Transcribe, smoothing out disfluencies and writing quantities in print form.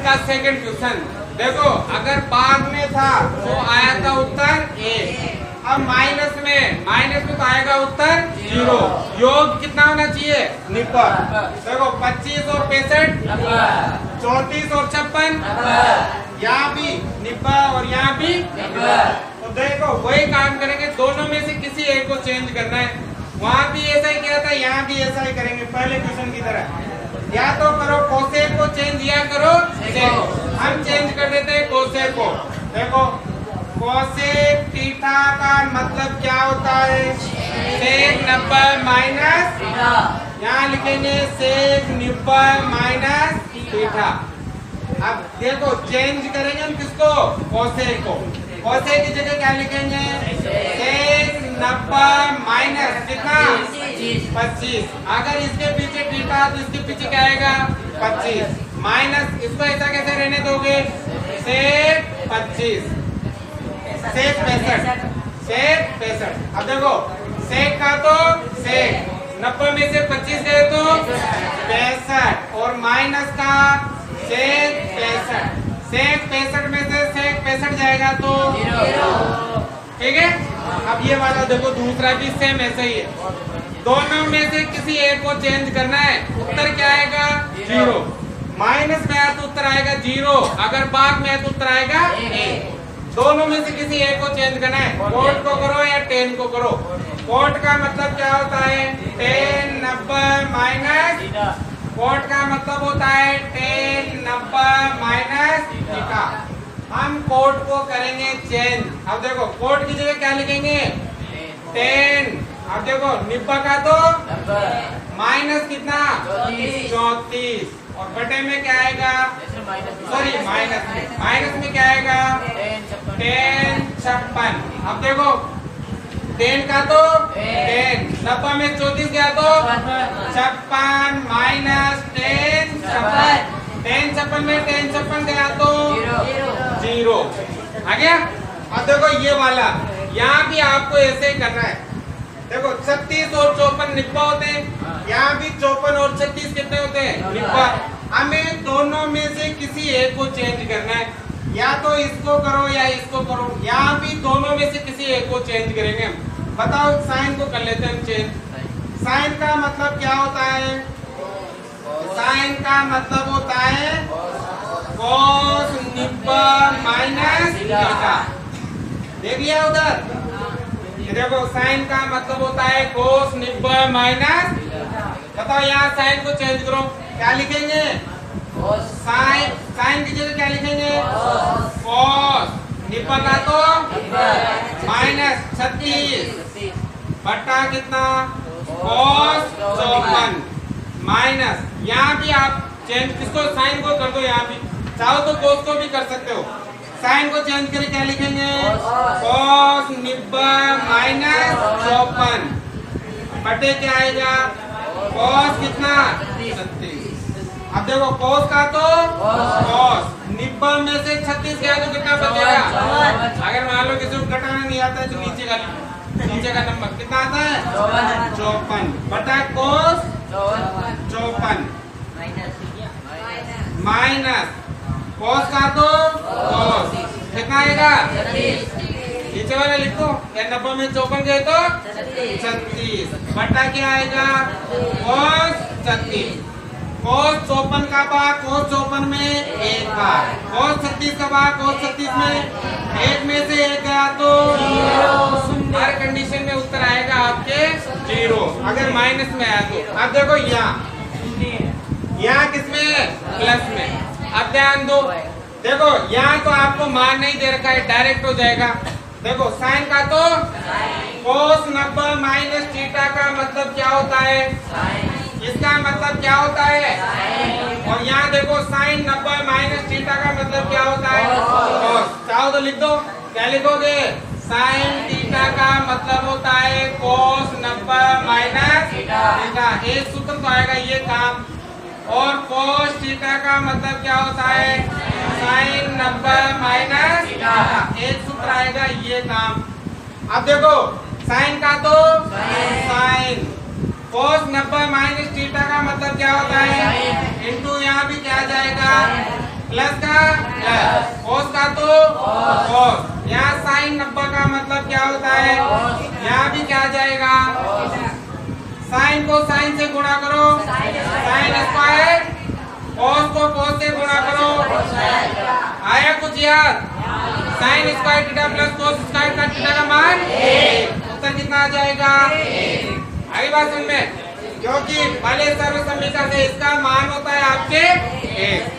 इसका second question देखो, अगर बाद में था तो आया था उत्तर 1, अब माइनस में तो आएगा उत्तर 0। योग कितना होना चाहिए? 90। देखो 25 और 65, 34 और 56, यहाँ भी 90 और यहाँ भी 90। तो देखो वही काम करेंगे, दोनों में से किसी एक को चेंज करना है। वहाँ भी ऐसा ही किया था, यहाँ भी ऐसा ही करेंगे पहले क्वेश्चन की तरह। या तो करो कोसेक को चेंज, या करो सेक। हम चेंज कर देते हैं कोसेक को। देखो कोसेक थीटा का मतलब क्या होता है? सेक 90 माइनस, यहाँ लिखेंगे सेक 90 माइनस थीटा। अब देखो चेंज करेंगे हम किसको? कोसेक को। कोसेक की जगह क्या लिखेंगे? सेक 90 माइनस कितना? 25। अगर इसके पीछे थीटा तो इसके पीछे क्या आएगा? 25 माइनस। इसको ऐसा कैसे रहने दोगे? सेक 25, सेक 65, सेक 65। अब देखो सेक का तो सेक 90 में से 25 गए तो 65, और माइनस का सेक 65। सेक 65 में से सेक 65 जाएगा तो 0। ठीक है। अब ये वाला देखो दूसरा भी सेम ऐसा ही है। दोनों में से किसी एक को चेंज करना है। उत्तर क्या आएगा? 0। माइनस में आया तो उत्तर आएगा 0, अगर भाग में आया तो उत्तर आएगा 1। दोनों में से किसी एक को चेंज करना है। कोट को करो या 10 को करो। कोट का मतलब क्या होता है? 10 90 माइनस, कोट का मतलब होता है 10 90 माइनस थीटा। हम कोट को करेंगे चेंज। अब देखो कोट की जगह क्या लिखेंगे? 10। अब देखो 90 का तो माइनस कितना? 34, और बटे में क्या आएगा? सॉरी माइनस में क्या आएगा? 10 56। अब देखो 10 का तो 10, 90 में 34 गया तो 56 माइनस 10 56। 10 56 में 10 56 गया तो 0 आ गया। अब देखो ये वाला, यहाँ भी आपको ऐसे ही करना है। देखो 36 और 54 निब्बा होते हैं, यहाँ भी 54 और 36 कितने होते हैं? निब्बा। हमें दोनों में से किसी एक को चेंज करना है। या तो इसको करो या इसको करो, यहाँ भी दोनों में से किसी एक को चेंज करेंगे हम। बताओ साइन को कर लेते हैं हम चेंज। साइन का मतलब क्या होता है? साइन का मतलब होता है cos 90 माइनस थीटा। देख लिया उधर? ये देखो साइन का मतलब होता है cos 90 माइनस। बताओ यहाँ साइन को चेंज करो, क्या लिखेंगे? साइन की जगह क्या लिखेंगे? cos 90 का तो माइनस 36 बटा कितना? cos 54 minus. यहाँ भी आप चेंज किसको? साइन को कर दो। यहाँ भी चाहो तो cos को भी कर सकते हो। साइन को चेंज करके क्या लिखेंगे? cos 90 माइनस 54 बटे क्या आएगा? cos कितना? 36। अब देखो cos का तो cos 90 में से 36 गया तो कितना बचेगा? अगर मान लो किसी को घटाना नहीं आता है तो नीचे का नंबर कितना आता है? 54 बटा cos 54 माइनस cos का तो cos कितना आएगा? नीचे वाला लिखो, या 90 में 54 गए तो 36 बटा क्या आएगा? cos 36। cos 54 का भाग cos 54 में 1 बार, cos 36 का भाग cos 36 में 1 में से 1 गया तो 0। हर कंडीशन में उत्तर आएगा आपके 0, अगर माइनस में आया तो। अब देखो यहाँ किसमें? प्लस में। अब ध्यान दो, देखो यहाँ तो आपको मान नहीं दे रखा है, डायरेक्ट हो जाएगा। देखो साइन का तो cos 90 माइनस थीटा का मतलब क्या होता है? इसका मतलब क्या होता है? और यहाँ देखो साइन 90 माइनस थीटा का मतलब क्या होता है? cos। चाहो तो लिख दो, क्या लिखोगे? साइन थीटा का मतलब होता है cos 90 माइनस थीटा। एक सूत्र तो आएगा ये काम। और cos थीटा का मतलब क्या होता है? Sine 90 minus theta. एक सूत्र आएगा ये काम। अब देखो साइन का तो साइन, cos 90 माइनस थीटा का मतलब क्या होता है? इनटू यहाँ भी क्या जाएगा? प्लस का प्लस, कोस का तो कोस। यहाँ साइन 90 का मतलब क्या होता है, यहाँ भी क्या आ जाएगा, साइन को साइन से गुणा करो, साइन स्क्वायर, कोस को कोस से गुणा करो। आया कुछ याद, sine square theta plus cos square का थीटा का मान 1, उत्तर कितना आ जाएगा, आगे बात समझ में, क्योंकि पहले सर्व समीकरण से इसका मान होता है आपके 1।